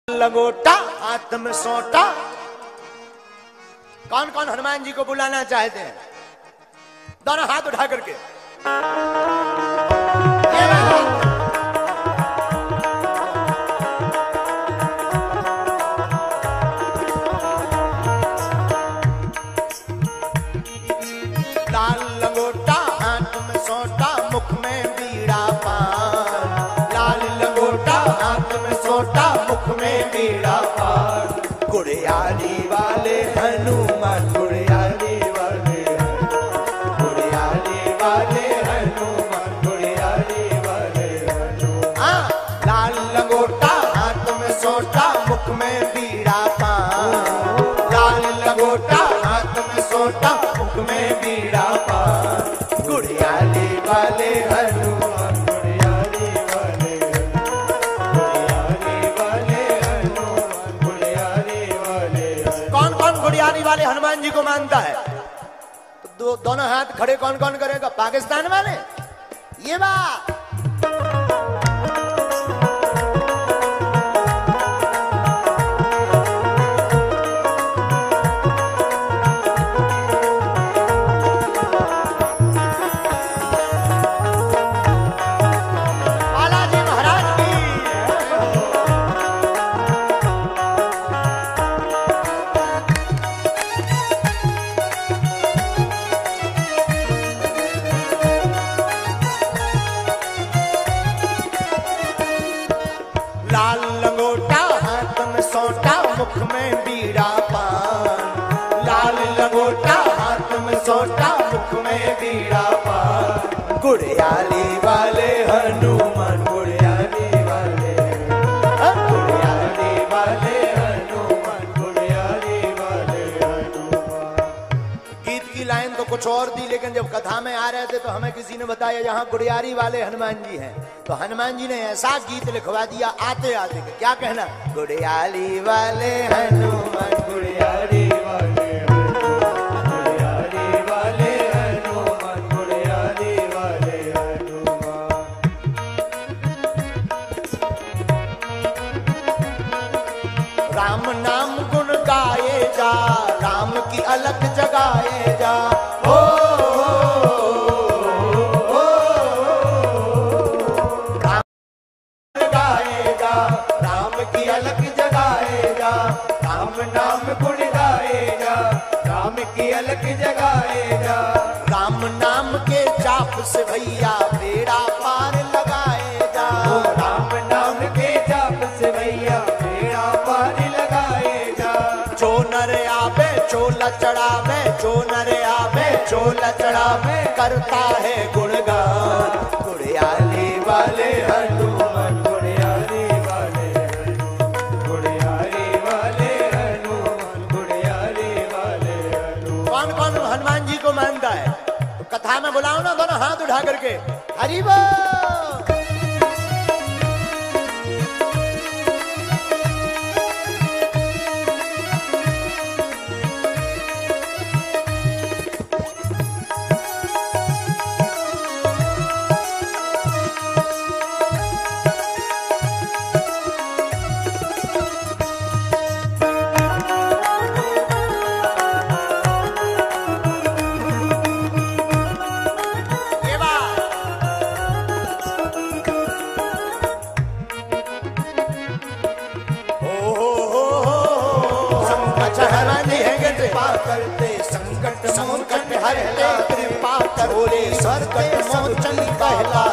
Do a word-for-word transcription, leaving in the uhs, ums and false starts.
लंगोटा हाथ में सोटा। कौन कौन हनुमान जी को बुलाना चाहते हैं? दोनों हाथ उठा करके। लाल लंगोटा हाथ में सोटा, मुख में बीड़ा पान। लाल लंगोटा हाथ में सोटा, मुख में बीड़ा पान। गुड़ियाली वाले हनुमान, गुड़ियाली वाले गुड़ियाली वाले हनुमान, गुड़ियाली वाले हनुमान। हाँ, लाल लंगोटा हाथ में सोटा, मुख में बीड़ा पान। लाल लंगोटा हाथ में सोटा, मुख में बीड़ा पान। गुड़ियाली वाले हनुमान, गुड़ियाली वाले गुड़ियाली वाले हनुमान, गुड़ियाली वाले। कौन कौन गुड़ियाली वाले हनुमान जी को मानता है? तो दो, दोनों हाथ खड़े कौन कौन करेगा? पाकिस्तान वाले। ये बात लाल लंगोटा हाथ में सोटा, मुख में बीड़ा पान। लाल लंगोटा हाथ में सोटा, मुख में बीड़ा पान। गुड़ियाली वाले हनुमान, गुड़ियाली वाले गुड़ियाली वाले हनुमान, गुड़ियाली वाले हनुमान। गीत की लाइन तो कुछ और थी, लेकिन जब कथा में आ रहे थे तो हमें किसी ने बताया यहाँ गुड़ियाली वाले हनुमान जी हैं। तो हनुमान जी ने ऐसा गीत लिखवा दिया आते आते के, क्या कहना? गुड़ियाली वाले हनुमान, गुड़ियाली वाले गुड़ियाली वाले हनुमान, गुड़ियाली वाले हनुमान। राम नाम गुण गाए जा, राम की अलग जगाए जा। ओ राम नाम गुण गाएगा, राम की अलग जगाएगा। राम नाम के जाप से भैया बेड़ा पार लगाएगा। राम नाम के जाप से भैया बेड़ा पार लगाएगा। जो नर आवे चोला चढ़ावे, जो नर आवे चोला चढ़ावे, करता है गुणगान। गुड़ियाली वाले हनुमान, गुड़ियाली वाले गुड़ियाली वाले हनुमान, गुड़ियाली वाले हनुमान। कौन कौन हनुमान जी को मानता है? तो कथा में बुलाओ ना, दोनों हाथ उठा करके। हरि बोल। करते संकट संकट हरते, कृपा करोरे संकट मोचन कहला।